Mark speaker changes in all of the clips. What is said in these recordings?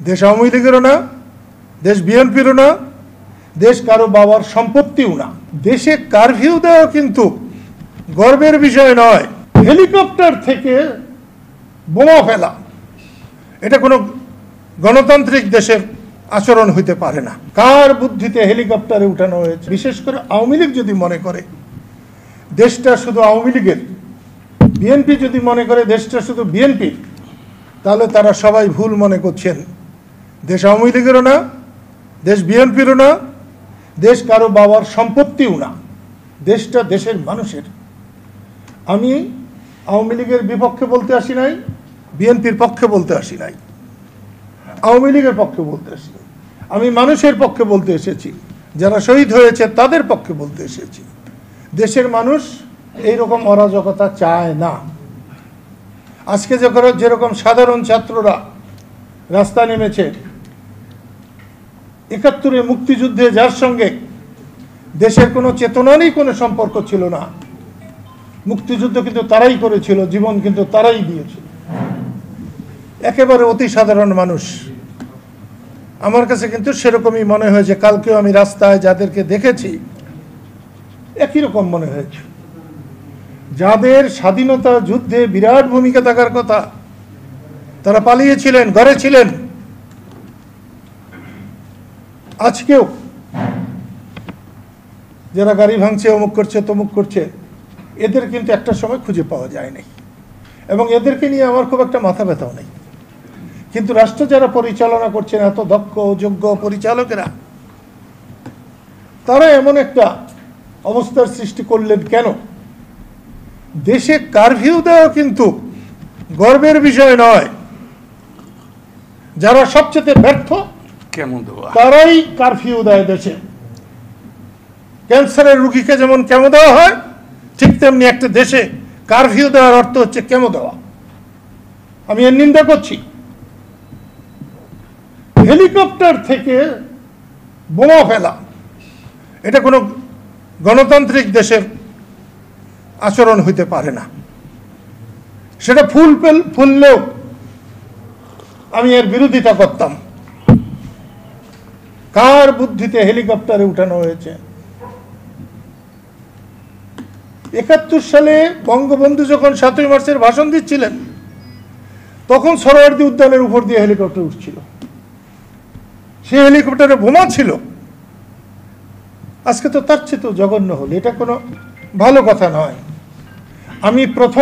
Speaker 1: দেশ আওয়ামী লীগেরও না, দেশ বিএনপিরও না, দেশ কারো বাবার সম্পত্তিও না। দেশে কারফিউ দেওয়া কিন্তু গর্বের বিষয় নয়। হেলিকপ্টার থেকে বোমা ফেলা এটা কোনো গণতান্ত্রিক দেশের আচরণ হইতে পারে না। কার বুদ্ধিতে হেলিকপ্টারে উঠানো হয়েছে? বিশেষ করে আওয়ামী লীগ যদি মনে করে দেশটা শুধু আওয়ামী লীগের, বিএনপি যদি মনে করে দেশটা শুধু বিএনপির, তাহলে তারা সবাই ভুল মনে করছেন। দেশ আওয়ামী লীগেরও না, দেশ বিএনপিরও না, দেশ কারো বাবার সম্পত্তিও না। দেশটা দেশের মানুষের। আমি আওয়ামী লীগের বিপক্ষে বলতে আসি নাই, বিএনপির পক্ষে বলতে আসি নাই, আওয়ামী লীগের পক্ষে বলতে আসি নাই। আমি মানুষের পক্ষে বলতে এসেছি, যারা শহীদ হয়েছে তাদের পক্ষে বলতে এসেছি। দেশের মানুষ এইরকম অরাজকতা চায় না। আজকে যেরকম সাধারণ ছাত্ররা রাস্তা নেমেছে, ৭১-এ মুক্তিযুদ্ধে যার সঙ্গে দেশের কোনো চেতনারই কোনো সম্পর্ক ছিল না, মুক্তিযুদ্ধ কিন্তু তারাই করেছিল, জীবন কিন্তু তারাই দিয়েছিল, একেবারে অতি সাধারণ মানুষ। আমার কাছে কিন্তু সেরকমই মনে হয়েছে। কালকেও আমি রাস্তায় যাদেরকে দেখেছি একই রকম মনে হয়েছে। যাদের স্বাধীনতা যুদ্ধে বিরাট ভূমিকা থাকার কথা, তারা পালিয়েছিলেন, ঘরে ছিলেন। আজকেও যারা গাড়ি ভাঙছে, অমুক করছে, তমুক করছে, এদের কিন্তু একটা সময় খুঁজে পাওয়া যায় নাই, এবং এদেরকে নিয়ে আমার খুব একটা মাথা ব্যথাও নেই। কিন্তু রাষ্ট্র যারা পরিচালনা করছেন, এত দক্ষ যোগ্য পরিচালকেরা, তারা এমন একটা অবস্থার সৃষ্টি করলেন কেন? দেশে কারফিউ দেওয়া কিন্তু গর্বের বিষয় নয়। যারা সবচেয়ে ব্যর্থ তারাই কারফিউ দেয় দেশে। ক্যান্সারের রুগীকে যেমন কেমো দেওয়া হয়, ঠিক তেমনি একটা দেশে কারফিউ দেওয়ার অর্থ হচ্ছে কেমো দেওয়া। আমি এর নিন্দা করছি। হেলিকপ্টার থেকে বোমা ফেলা এটা কোনো গণতান্ত্রিক দেশের আচরণ হইতে পারে না। সেটা ফুললেও আমি এর বিরোধিতা করতাম। কার বুদ্ধিতে হেলিকপ্টারে উঠানো হয়েছে? ৭১ সালে বঙ্গবন্ধু যখন ৭ই মার্চের ভাষণ দিচ্ছিলেন, তখন সরোয়ার্দী উদ্যানের উপর দিয়ে হেলিকপ্টার উঠছিল। সেই হেলিকপ্টারে বোমা ছিল। আজকে তো তার চেয়ে তো জঘন্য হল। এটা কোনো ভালো কথা নয়। আমি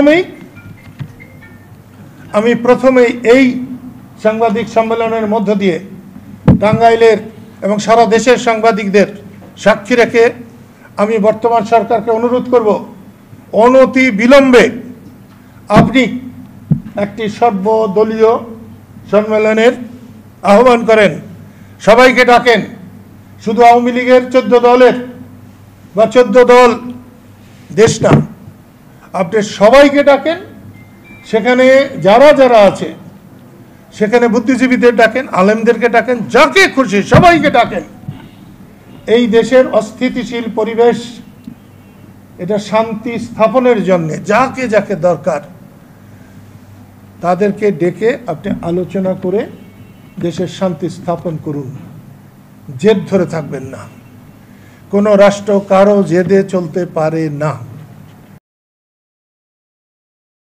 Speaker 1: প্রথমেই এই সাংবাদিক সম্মেলনের মধ্য দিয়ে টাঙ্গাইলের এবং সারা দেশের সাংবাদিকদের সাক্ষী রেখে আমি বর্তমান সরকারকে অনুরোধ করব, অনতি বিলম্বে আপনি একটি সর্বদলীয় সম্মেলনের আহ্বান করেন, সবাইকে ডাকেন। শুধু আওয়ামী লীগের 14 দলের বা 14 দল দেশ না, আপনি সবাইকে ডাকেন। সেখানে যারা যারা আছে, সেখানে বুদ্ধিজীবীদের ডাকেন, আলেমদেরকে ডাকেন, যাকে খুশি সবাইকে ডাকেন। এই দেশের অস্থিতিশীল পরিবেশ, এটা শান্তি স্থাপনের জন্য যাকে যাকে দরকার তাদেরকে ডেকে আপনি আলোচনা করে দেশের শান্তি স্থাপন করুন। জেদ ধরে থাকবেন না। কোনো রাষ্ট্র কারো জেদে চলতে পারে না।